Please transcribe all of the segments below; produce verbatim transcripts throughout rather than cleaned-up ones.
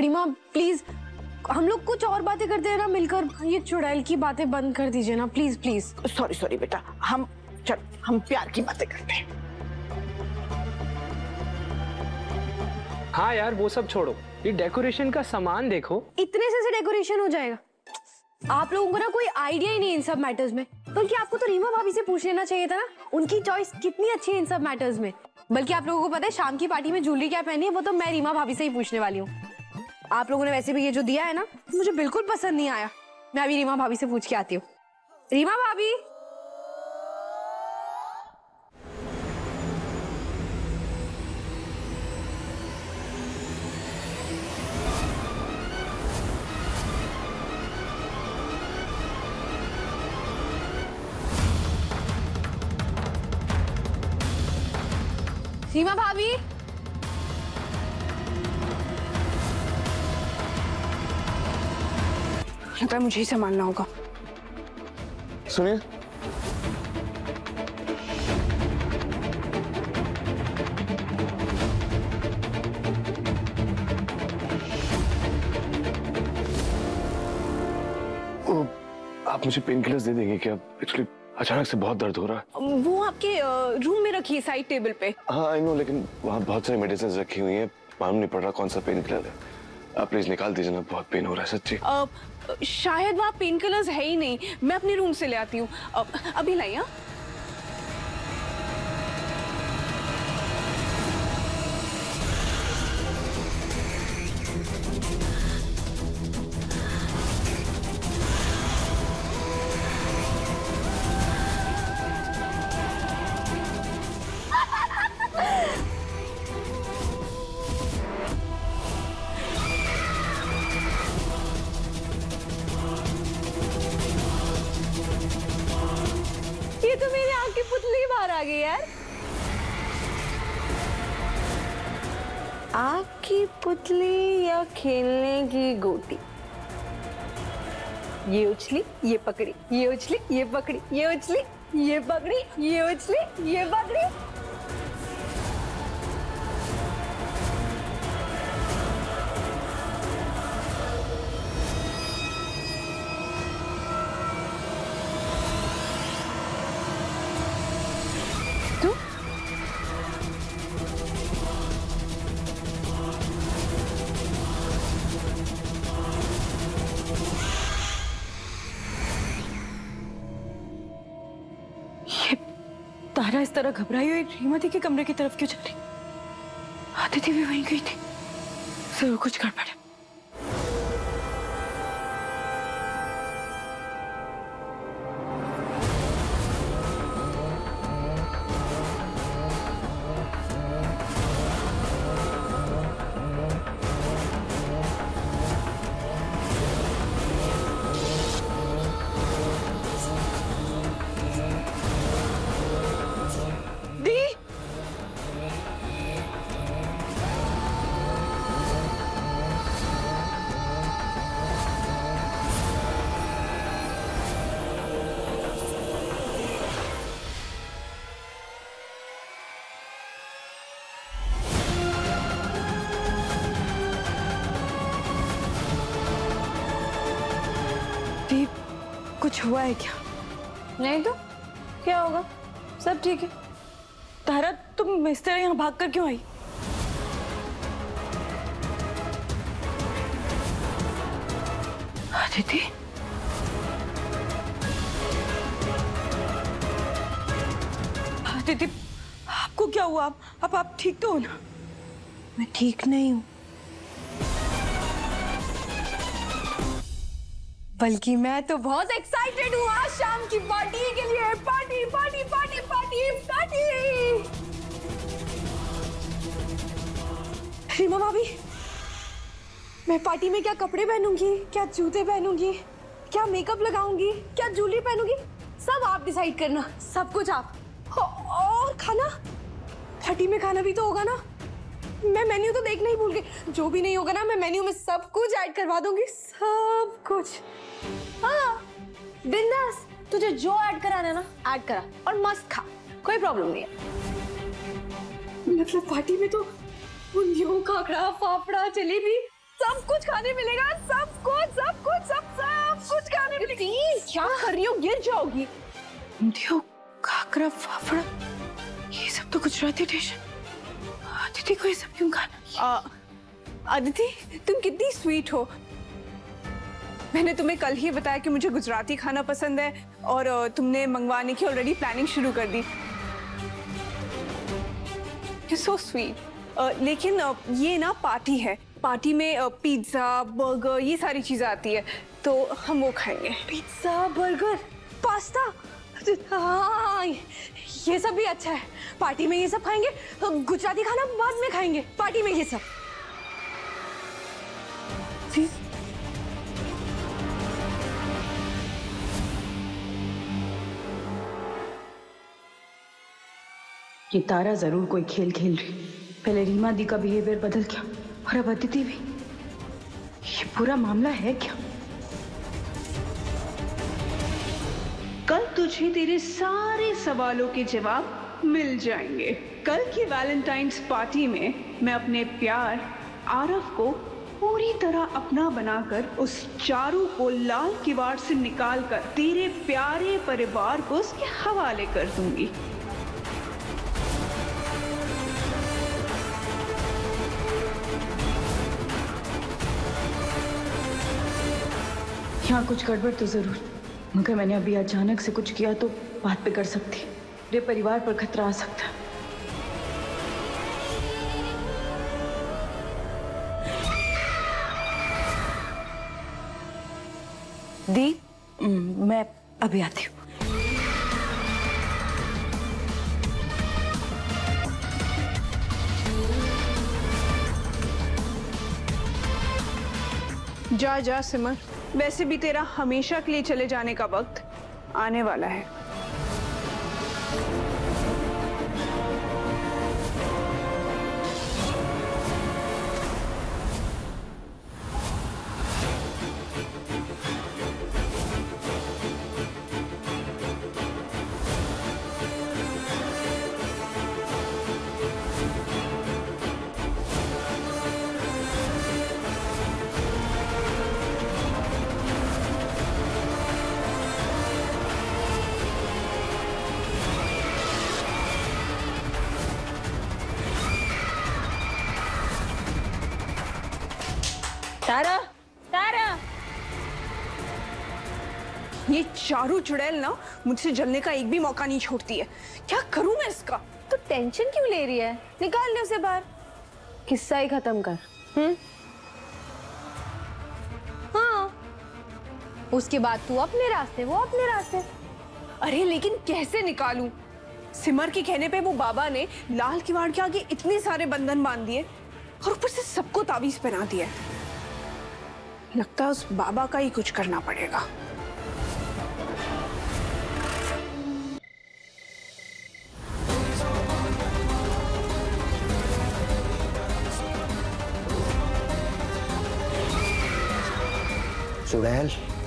Reema please, हम लोग कुछ और बातें करते हैं ना मिलकर, ये चुड़ैल की बातें बंद कर दीजिए ना प्लीज प्लीज। सॉरी सॉरी बेटा, हम चल हम प्यार की बातें करते हैं। हाँ यार वो सब छोड़ो, ये डेकोरेशन का सामान देखो। इतने से, से डेकोरेशन हो जाएगा? आप लोगों को ना कोई आइडिया ही नहीं इन सब मैटर्स में। बल्कि आपको तो रीमा भाभी से पूछ लेना चाहिए था ना, उनकी चॉइस कितनी अच्छी है इन सब मैटर्स में। बल्कि आप लोगों को पता है शाम की पार्टी में ज्वेलरी क्या पहनी है, वो तो मैं रीमा भाभी से ही पूछने वाली हूँ। आप लोगों ने वैसे भी ये जो दिया है ना, मुझे बिल्कुल पसंद नहीं आया। मैं अभी रीमा भाभी से पूछ के आती हूँ। रीमा भाभी, रीमा भाभी, लगता है मुझे ही संभालना होगा। सुनिए, आप मुझे पेन किलर्स दे देंगे क्या? एक्चुअली अचानक से बहुत दर्द हो रहा है। वो आपके रूम में रखी है साइड टेबल पे। हाँ आई नो, लेकिन वहाँ बहुत सारी मेडिसिन रखी हुई हैं, मालूम नहीं पड़ रहा कौन सा पेन किलर है। आप प्लीज निकाल दीजिए ना, बहुत पेन हो रहा है सच्ची। आ, शायद वहाँ पेन किलर्स है ही नहीं, मैं अपने रूम से ले आती हूँ। अभी लाइए। ये तो मेरी आंख की पुतली बाहर आ गई यार। आंख की पुतली या खेलने की गोटी? ये उछली, ये पकड़ी, ये उछली, ये पकड़ी, ये उछली, ये पकड़ी, ये उछली, ये पकड़ी। तारा इस तरह घबराई हुई रीमा दी के कमरे की तरफ क्यों चल रही? आदिति भी वहीं गई थी, जरूर कुछ गड़बड़ है। कुछ हुआ है क्या? नहीं तो क्या होगा, सब ठीक है। तारा तुम इस तरह यहाँ भाग कर क्यों आई? आदिति, आदिति आपको क्या हुआ? आप आप, आप ठीक तो हो ना? मैं ठीक नहीं हूँ, बल्कि मैं तो बहुत एक्साइटेड हूँ आज शाम की पार्टी के लिए। Party party party party party. Reema भाभी, मैं पार्टी में क्या कपड़े पहनूंगी, क्या जूते पहनूंगी, क्या मेकअप लगाऊंगी, क्या ज्वेलरी पहनूंगी, सब आप डिसाइड करना, सब कुछ आप। और खाना, पार्टी में खाना भी तो होगा ना। मैं मेन्यू तो देखना ही भूल गई। जो भी नहीं होगा ना, मैं मेन्यू में सब कुछ ऐड करवा दूंगी, सब कुछ। हाँ बिंदास, तुझे जो ऐड कराना है ना ऐड करा और मस्त खा, कोई प्रॉब्लम नहीं है। मतलब पार्टी में तो उंधियों, खाखरा, फाफड़ा, जलेबी सब कुछ खाने मिलेगा, सब कुछ सब कुछ सब सब कुछ खाने मिलेगा। क्या कर रही हो, गिर जाओगी। ऊंधियो, खाकरा, फाफड़ा, ये सब तो गुजराती डिश है। अदिति को ये सब क्यों खाना? अदिति, तुम कितनी स्वीट हो। मैंने तुम्हें कल ही बताया कि मुझे गुजराती खाना पसंद है और तुमने मंगवाने की ऑलरेडी प्लानिंग शुरू कर दी। You're so sweet. uh, लेकिन uh, ये ना पार्टी है, पार्टी में uh, पिज्जा, बर्गर, ये सारी चीजें आती है, तो हम वो खाएंगे। पिज्जा, बर्गर, पास्ता, हाँ ये सब भी अच्छा है। पार्टी में ये सब खाएंगे, गुजराती खाना बाद में खाएंगे, पार्टी में ये सब। ये तारा जरूर कोई खेल खेल रही। पहले रीमा दी का बिहेवियर बदल गया और अब अदिति भी। ये पूरा मामला है क्या? कल तुझे तेरे सारे सवालों के जवाब मिल जाएंगे। कल की वैलेंटाइंस पार्टी में मैं अपने प्यार आरफ को पूरी तरह अपना बनाकर उस चारू को लाल किवाड़ से निकालकर तेरे प्यारे परिवार को उसके हवाले कर दूंगी। यहाँ कुछ गड़बड़ तो जरूर, मगर मैंने अभी अचानक से कुछ किया तो बात पे कर सकती। मेरे परिवार पर खतरा आ सकता है। दी, मैं अभी आती हूँ। जा जा सिमर, वैसे भी तेरा हमेशा के लिए चले जाने का वक्त आने वाला है। तारा, तारा, ये चारू चुड़ैल ना मुझसे जलने का एक भी मौका नहीं छोड़ती है। क्या करूं मैं इसका? तो टेंशन क्यों ले रही है? निकाल ले उसे बाहर, किस्सा ही खत्म कर। हम्म हाँ, उसके बाद तू अपने रास्ते, वो अपने रास्ते। अरे लेकिन कैसे निकालूं? सिमर के कहने पे वो बाबा ने लाल किवाड़ के आगे इतने सारे बंधन बांध दिए और ऊपर से सबको ताबीज पहना दिया। लगता है उस बाबा का ही कुछ करना पड़ेगा। चुड़ैल,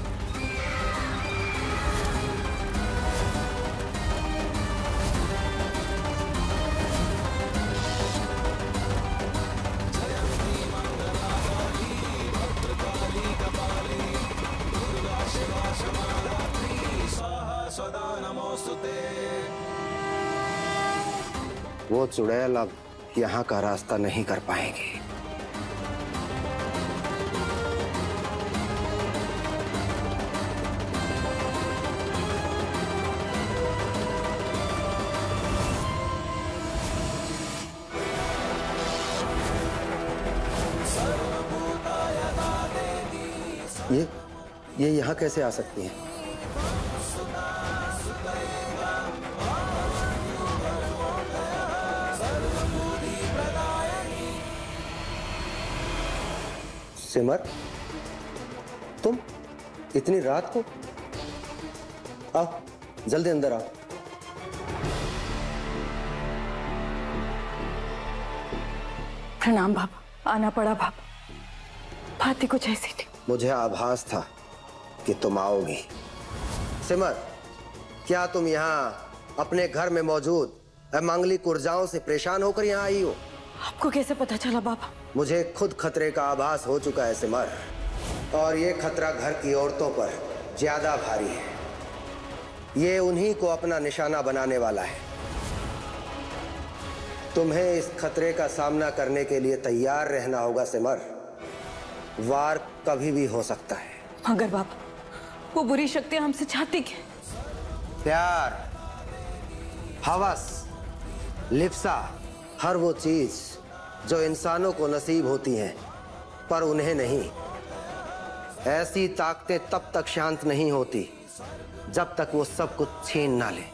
वो चुड़ैल अब यहाँ का रास्ता नहीं कर पाएंगे। ये ये यहाँ कैसे आ सकती हैं? सिमर, तुम इतनी रात को? आओ, जल्दी अंदर आओ। प्रणाम बाबा, आना पड़ा बाबा, बात ही कुछ ऐसी थी। मुझे आभास था कि तुम आओगी। सिमर, क्या तुम यहाँ अपने घर में मौजूद अमांगलिक ऊर्जाओं से परेशान होकर यहाँ आई हो? आपको कैसे पता चला बाबा? मुझे खुद खतरे का आभास हो चुका है सिमर, और ये खतरा घर की औरतों पर ज्यादा भारी है। ये उन्हीं को अपना निशाना बनाने वाला है। तुम्हें इस खतरे का सामना करने के लिए तैयार रहना होगा सिमर। वार कभी भी हो सकता है। मगर बाबा, वो बुरी शक्तियां हमसे चाहती क्या? प्यार, हवस, लिप्सा, हर वो चीज जो इंसानों को नसीब होती हैं पर उन्हें नहीं। ऐसी ताकतें तब तक शांत नहीं होती जब तक वो सब कुछ छीन ना ले।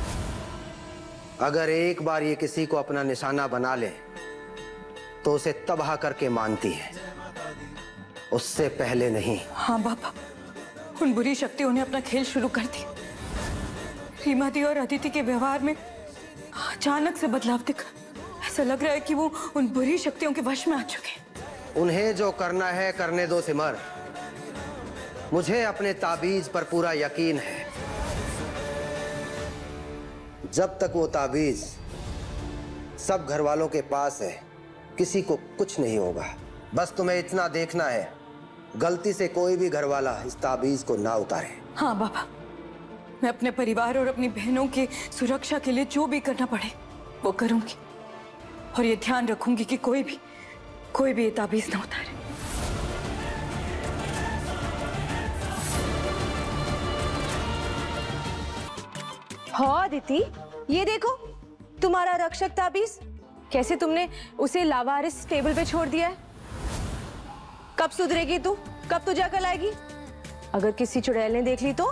अगर एक बार ये किसी को अपना निशाना बना ले तो उसे तबाह करके मानती है, उससे पहले नहीं। हाँ बाबा, उन बुरी शक्तियों ने अपना खेल शुरू कर दिया। रीमा दी और अदिति के व्यवहार में अचानक से बदलाव दिखा। ऐसा लग रहा है कि वो उन बुरी शक्तियों के वश में आ चुके हैं। उन्हें जो करना है करने दो सिमर। मुझे अपने ताबीज पर पूरा यकीन है। जब तक वो ताबीज सब घर वालों के पास है, किसी को कुछ नहीं होगा। बस तुम्हें इतना देखना है, गलती से कोई भी घर वाला इस ताबीज को ना उतारे। हाँ बाबा, मैं अपने परिवार और अपनी बहनों की सुरक्षा के लिए जो भी करना पड़े वो करूंगी, और ये ध्यान रखूंगी कि कोई भी कोई भी ये ताबीज ना उतारे। हाँ अदिति, ये देखो तुम्हारा रक्षक ताबीज। कैसे तुमने उसे लावारिस टेबल पे छोड़ दिया है? कब सुधरेगी तू? कब तुझे अकल आएगी? अगर किसी चुड़ैल ने देख ली तो?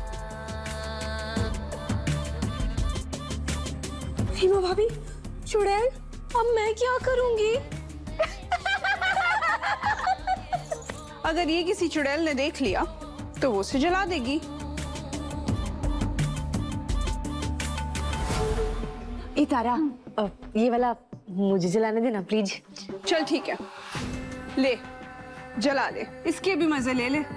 रीमा भाभी, चुड़ैल, अब मैं क्या करूंगी? अगर ये किसी चुड़ैल ने देख लिया तो वो उसे जला देगी। ए तारा, अ, ये वाला मुझे जलाने देना प्लीज। चल ठीक है, ले जला ले, इसके भी मजे ले ले।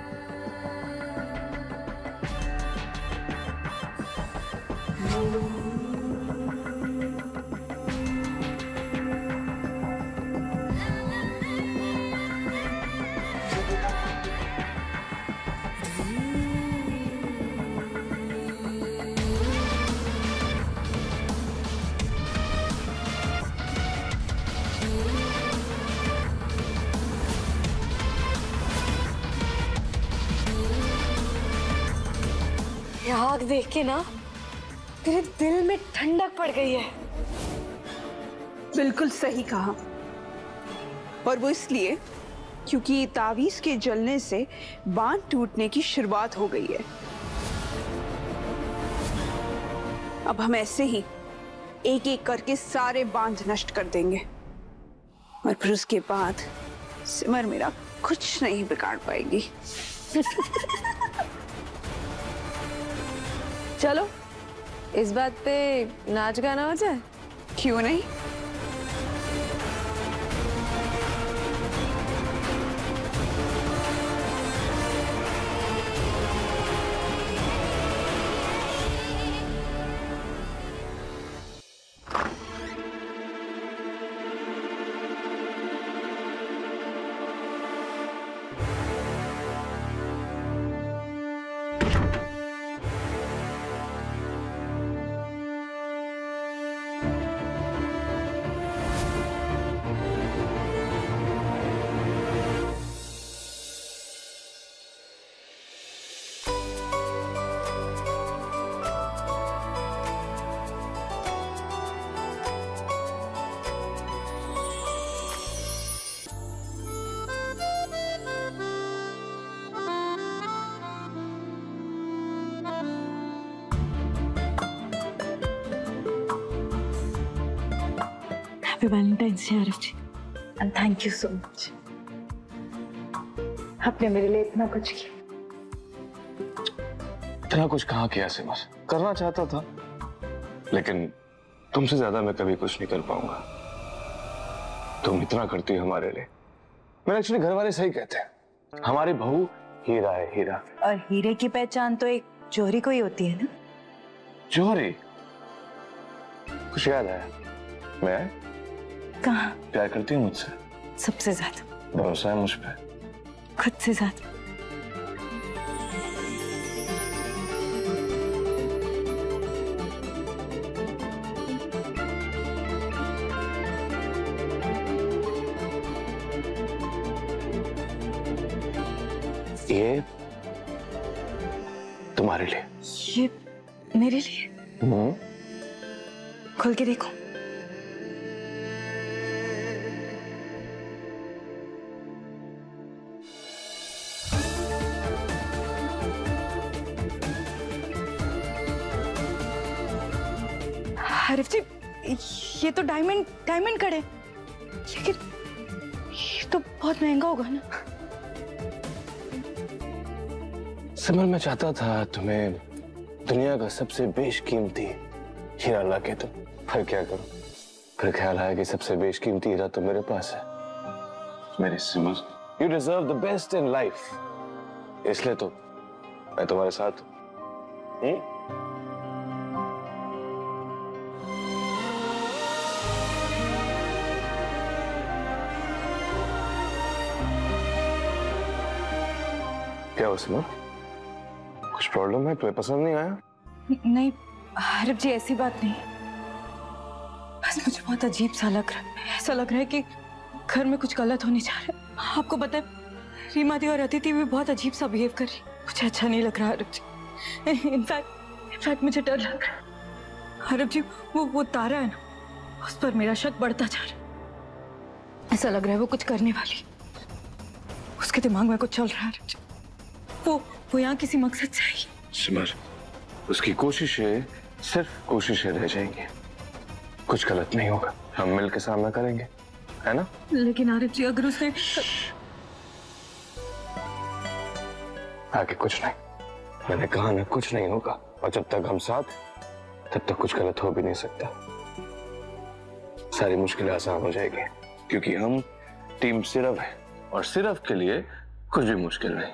ये आग देख के ना मेरे दिल में ठंडक पड़ गई है। बिल्कुल सही कहा, और वो इसलिए क्योंकि तावीज के जलने से बांध टूटने की शुरुआत हो गई है। अब हम ऐसे ही एक एक करके सारे बांध नष्ट कर देंगे, और फिर उसके बाद सिमर मेरा कुछ नहीं बिगाड़ पाएगी। चलो इस बात पे नाच गाना हो जाए। क्यों नहीं? Happy Valentine's day Arif ji, and thank you so much. आपने मेरे लिए इतना कुछ किया। इतना कुछ कहाँ किया सिमर, करना चाहता था लेकिन तुमसे ज्यादा मैं कभी कुछ नहीं कर पाऊंगा। तुम इतना करती हो हमारे लिए। मेरे एक्चुअली घर वाले सही कहते हैं, हमारी बहू हीरा है, हीरा। और हीरे की पहचान तो एक जौहरी को ही होती है ना? जौहरी? कुछ याद आया? मैं कहाँ? प्यार करती है मुझसे? सबसे ज्यादा। भरोसा है मुझ पे? खुद से ज्यादा। ये तुम्हारे लिए। ये मेरे लिए? हम्म। खोल के देखो। आरिफ जी, ये तो डायमंड डायमंड कड़ है, लेकिन ये तो बहुत महंगा होगा ना। सिमर, मैं चाहता था तुम्हें दुनिया का सबसे बेशकीमती हीरा ला के दूं, फिर क्या करूं? फिर ख्याल आया कि सबसे बेशकीमती हीरा तो मेरे पास है। मेरी Simar, you deserve the best in life, इसलिए तो मैं तुम्हारे साथ हूं। क्या हो सिमर, कुछ प्रॉब्लम है? तुम्हें पसंद नहीं आया? नहीं आरिफ जी, ऐसी बात नहीं, बस मुझे बहुत अजीब सा लग रहा है। ऐसा लग रहा है कि घर में कुछ गलत होने जा रहा है। आपको पता है, रीमा दी और अदिति भी बहुत अजीब सा बिहेव कर रही। मुझे अच्छा नहीं लग रहा आरिफ जी। इनफैक्ट इनफैक्ट मुझे डर लग रहा है। आरिफ जी, वो वो तारा है ना, उस पर मेरा शक बढ़ता जा रहा है। ऐसा लग रहा है वो कुछ करने वाली, उसके दिमाग में कुछ चल रहा है आरिफ जी। वो वो यहाँ किसी मकसद से आई। सिमर, उसकी कोशिशें सिर्फ कोशिशें रह जाएंगी, कुछ गलत नहीं होगा। हम मिल के सामना करेंगे, है ना? लेकिन आरिफ जी, अगर उसने आगे कुछ नहीं, मैंने कहा ना, कुछ नहीं होगा। और जब तक हम साथ, तब तक कुछ गलत हो भी नहीं सकता। सारी मुश्किलें आसान हो जाएगी, क्योंकि हम टीम सिरफ है, और सिरफ के लिए कुछ भी मुश्किल नहीं।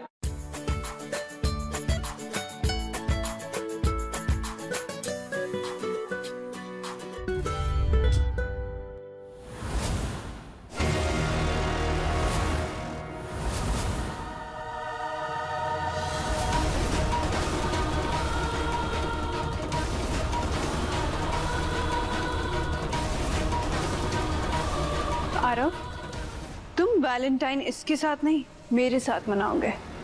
आरव, तुम वैलेंटाइन इसके साथ नहीं, मेरे साथ मनाओगे।